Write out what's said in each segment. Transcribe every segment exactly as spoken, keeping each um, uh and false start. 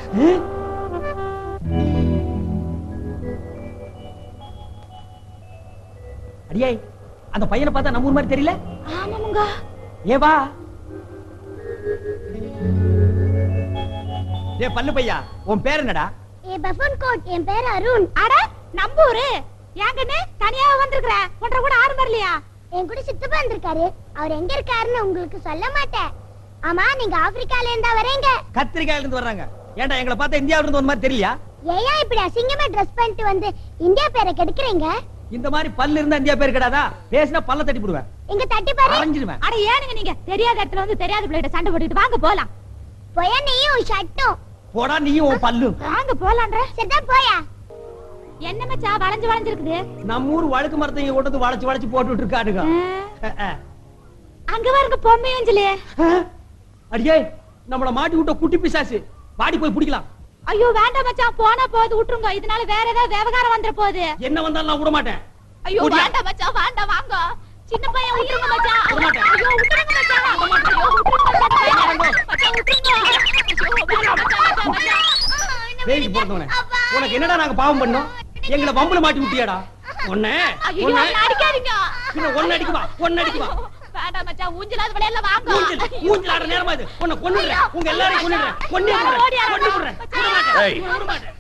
அடியே, அந்த பையனை பார்த்தா நம்ம ஊர் மாதிரி தெரியல? ஆமாமுங்க. ஏ வா. ஏ பல்லு பையா, உன் பேர் என்னடா? ஏ பஃபன் கோட், என் பேர் அருண். அட நம்பூரு. ஏங்கனே தனியா வந்திருக்கற? ஒன்ற கூட ஆறு வரலையா? என் கூட சித்தப்பா வந்திருக்காரு. அவர் எங்க இருக்காருன்னு உங்களுக்கு சொல்ல மாட்டேன். ஆமா, நீங்க ஆப்பிரிக்கால இருந்தா வரீங்க? கத்திரிக்காயில இருந்து வர்றாங்க. ஏன்டா எங்களை பார்த்தா இந்தியாவுல இருந்து வந்த மாதிரி தெரியலையா? ஏயா இப்படி அசிங்கமா Dress பண்ணிட்டு வந்து இந்தியா பேரை கெடுக்குறீங்க? இந்த மாதிரி பல்லு இருந்தா இந்தியா பேர் கிடையாதா? பேசினா பல்ல தட்டி போடுவேன். எங்க தட்டி பாரு. அரைஞ்சிடுவேன். அட ஏனுங்க நீங்க தெரியாத இடத்துல வந்து தெரியாத பிள்ளைகிட்ட சண்டை போட்டுட்டு வாங்க போலாம். போயா நீயும் ஷட்டும். போடா நீயும் உன் பல்லும். வாங்க போலாம்ன்ற. சரிதான் போயா. என்ன மச்சான் வளைஞ்சு வளைஞ்சிருக்குது? நம்ம ஊர் வழுக்கு மரத்தையும் கொண்டு வளைச்சு வளைச்சு போட்டுட்டு இருக்காடுங்க. அங்க பாருங்க பொம்மை அஞ்சலி. அடியே, நம்மள மாட்டி விட்ட குட்டி பிசாசு. பாடி போய் பிடிக்கலாம். ஐயோ வேண்டாம் மச்சான், போனா போது விட்டுருங்க. இதனால வேற ஏதாவது விவகாரம் வந்துற போகுது. என்ன வந்தாலும் நான் விட மாட்டேன். ஐயோ வேண்டாம் மச்சான், வேண்டாம் வாங்க. சின்ன பையன் விட்டுருங்க மச்சான். ஐயோ விட்டுருங்க மச்சான். ஐயோ விட்டுருங்க மச்சான். வேலைக்கு போறவனே, உனக்கு என்னடா நாங்க பாவம் பண்ணோம்? எங்களை வம்புல மாட்டி விட்டியாடா? ஒண்ணே ஒண்ணே அடிக்காதீங்க. பின்ன ஒண்ணு அடிக்குவா, ஒண்ணு அடிக்குவா. வேண்டாம் மச்சான், ஊஞ்சலாத விளையாடல வாங்க. ஊஞ்சல் ஊஞ்சல் ஆடுற நேரமா இது. உன்னை கொன்னுறேன். உங்க எல்லாரையும் கொன்னுறேன். கொன்னுறேன். கொன்னுறேன். விட மாட்டேன். விட மாட்டேன்.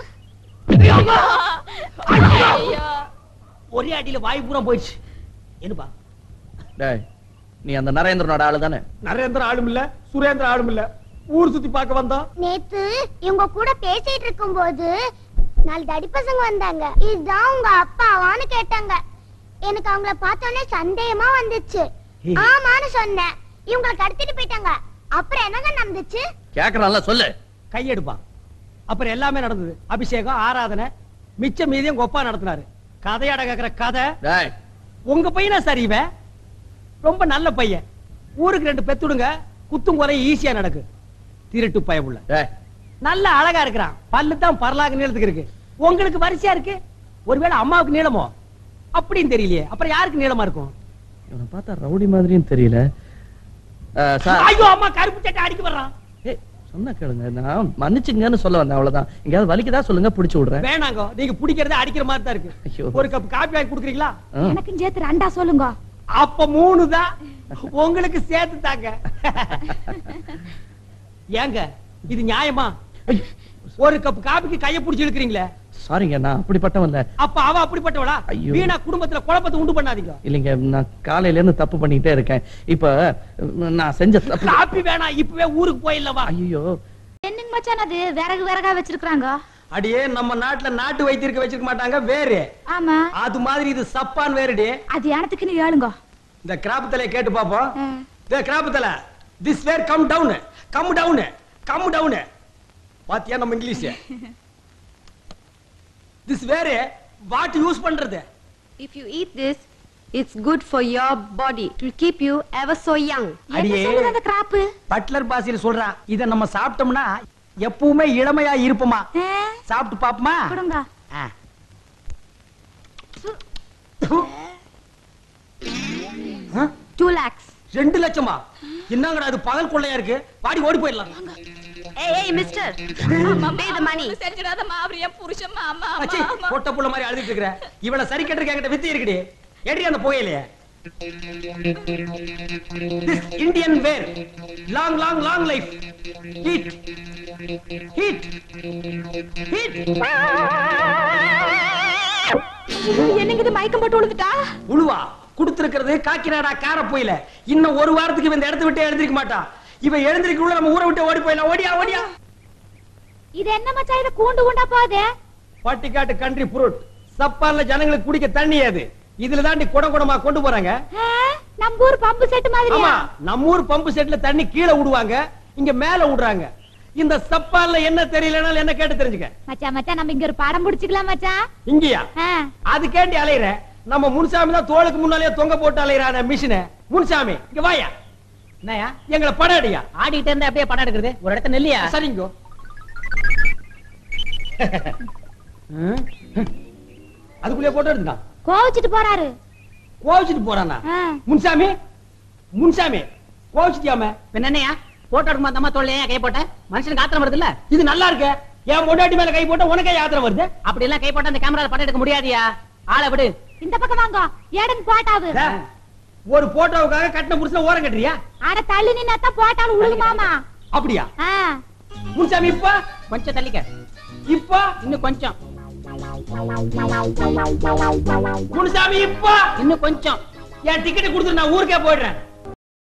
ஐயோ! ஒரே அடியில வாய் பூரா போயிடுச்சு. என்னப்பா? டேய், நீ அந்த நரேந்திரனோட ஆளு தானே? நரேந்திர ஆளும் இல்ல, சுரேந்திர ஆளும் இல்ல. ஊர் சுத்தி பார்க்க வந்தா. நேத்து இவங்க கூட பேசிட்டு இருக்கும்போது நாலு தடி பசங்க வந்தாங்க. இதுதான் உங்க அப்பாவான்னு கேட்டாங்க. எனக்கு அவங்கள பார்த்தோன்னே சந்தேகமா வந்துச்சு. ஆமான்னு சொன்னேன். இவங்களை கடத்திட்டு போயிட்டாங்க. அப்புறம் என்னங்க நடந்துச்சு? கேக்குறான்ல சொல்லு. கையெடுப்பா. அப்புறம் எல்லாமே நடந்தது. அபிஷேகம், ஆராதனை, மிச்ச மீதியும் கொப்பா நடத்தினாரு. கதையாட கேக்குற கதை. டேய், உங்க பையனா சார் இவன்? ரொம்ப நல்ல பையன். ஊருக்கு ரெண்டு பெத்துடுங்க, குத்தும் குறை ஈஸியா நடக்கு. திருட்டு பயமுள்ள. டேய், நல்ல அழகா இருக்கிறான். பல்லு தான் பரலாக நீளத்துக்கு இருக்கு. உங்களுக்கு வரிசையா இருக்கு. ஒருவேளை அம்மாவுக்கு நீளமோ? அப்படின்னு தெரியலையே. அப்புறம் யாருக்கு நீளமா இருக்கும்? இவனை பார்த்தா ரவுடி மாதிரியும் தெரியல. ஐயோ அம்மா, கருப்பு சட்டை அடிக்க வர்றான். ஏய், சொன்னா கேளுங்க. நான் மன்னிச்சுங்கன்னு சொல்ல வந்தேன், அவ்வளவுதான். எங்கயாவது வலிக்குதா சொல்லுங்க, புடிச்சு விடுறேன். வேணாங்க, நீங்க பிடிக்கிறதே அடிக்கிற மாதிரி தான் இருக்கு. ஒரு கப் காபி வாங்கி குடுக்குறீங்களா? எனக்கும் சேர்த்து ரெண்டா சொல்லுங்க. அப்ப மூணு தான். உங்களுக்கு சேர்த்து தாங்க. ஏங்க இது நியாயமா? ஒரு கப் காபிக்கு கைய புடிச்சு இழுக்கிறீங்களே. சாரிங்க, நான் அப்படிப்பட்டவன் இல்ல. அப்ப அவ அப்படிப்பட்டவளா? வீணா குடும்பத்துல குழப்பத்தை உண்டு பண்ணாதீங்க. இல்லைங்க, நான் காலையில இருந்து தப்பு பண்ணிட்டே இருக்கேன். இப்ப நான் செஞ்ச தப்பு. காபி வேணா, இப்பவே ஊருக்கு போயிடலவா? ஐயோ, என்னங்க மச்சான் அது விறகு விறகா வச்சிருக்காங்க? அடியே, நம்ம நாட்டுல நாட்டு வைத்தியருக்கு வச்சிருக்க மாட்டாங்க, வேறு. ஆமா, அது மாதிரி இது சப்பான் வேறுடி. அது யானத்துக்கு நீ ஏளுங்க. இந்த கிராப் தலை கேட்டு பாப்போம். இந்த கிராப் தலை, this where come down, come down, come down. பாத்தியா நம்ம English? This where what use பண்றது? If you eat this, it's good for your body. It will keep you ever so young. என்ன சொல்லுது அந்த கிராப்? பட்லர் பாசில சொல்றா. இத நம்ம சாப்பிட்டோம்னா எப்பவுமே இளமையா இருப்போமா. சாப்பிட்டு பாப்போமா? கொடுங்க. two lakhs. ரெண்டு லட்சமா? என்னங்கடா இது பகல் கொள்ளையா இருக்கு. பாடி ஓடி போயிடலாம். Hey, hey, mister. Pay the money. செஞ்சிராதமா, அவர் என் புருஷன் மாமா. அச்சி, பொட்ட புள்ள மாதிரி அழுதிட்டு இருக்கற. இவள சரி கட்டறதுக்கு என்கிட்ட வித்து இருக்குடி. ஏடி அந்த புகையிலே. This Indian wear. Long long long life. Heat. Heat. Heat. என்னங்க இது மயக்கம் போட்டு விழுந்துட்டா? உழுவா குடுத்திருக்கிறது காக்கினாடா கார போயில. இன்னும் ஒரு வாரத்துக்கு இந்த இடத்தை விட்டு எழுந்திருக்க மாட்டா. இவ எழுந்திருக்குள்ள நம்ம ஊரை விட்டு ஓடி போயிடலாம். ஓடியா ஓடியா. இது என்ன மச்சான், இது கூண்டு கூண்டா போகுது? பட்டிக்காட்டு கண்ட்ரி ஃப்ரூட். சப்பான்ல ஜனங்களுக்கு குடிக்க தண்ணி அது. இதுல தாண்டி குடம் குடமா கொண்டு போறாங்க. நம்ம ஊர் பம்பு செட் மாதிரியா? ஆமா, நம்ம ஊர் பம்பு செட்ல தண்ணி கீழே விடுவாங்க, இங்க மேல விடுறாங்க. இந்த சப்பான்ல என்ன தெரியலனால என்ன கேட்டு தெரிஞ்சுக்க. மச்சான் மச்சான், நம்ம இங்க ஒரு படம் பிடிச்சுக்கலாம் மச்சான். இங்கயா? அது கேண்டி அலையற. நம்ம முன்சாமி தான் தோளுக்கு முன்னாலே தொங்க போட்டு அலையறானே மிஷினை. முன்சாமி இங்க வாயா. என்னயா எங்களை படம் அடியா? ஆடிட்டு இருந்தா அப்படியே படம் எடுக்கிறது. ஒரு இடத்துல நெல்லியா? சரிங்கோ. அதுக்குள்ளே போட்டோ எடுத்துட்டான். கோவிச்சிட்டு போறாரு. கோவிச்சிட்டு போறானா? முன்சாமி முன்சாமி கோவிச்சிட்டியாம? என்னையா போட்டோ எடுக்கும் அந்த அம்மா தோல்ல ஏன் கை போட்ட மனுஷனுக்கு ஆத்திரம் வருது இல்ல இது நல்லா இருக்கு என் பொண்டாட்டி மேல கை போட்ட உனக்கே ஆத்திரம் வருது அப்படி எல்லாம் கை போட்ட அந்த கேமரால படம் எடுக்க முடியாதியா ஆளை விடு இந்த பக்கம் வாங்க ஏடன் போட்டாவு ஒரு போட்டோவுக்காக கட்டின புருஷன ஓரம் கட்டுறியா அட தள்ளி நின்னாத்தா போட்டாலும் உழுகு மாமா அப்படியா முன்சாமி இப்ப கொஞ்சம் தள்ளிக்க இப்ப இன்னும் கொஞ்சம் முன்சாமி இப்ப இன்னும் கொஞ்சம் என் டிக்கெட் கொடுத்துட்டு நான் ஊருக்கே போயிடுறேன்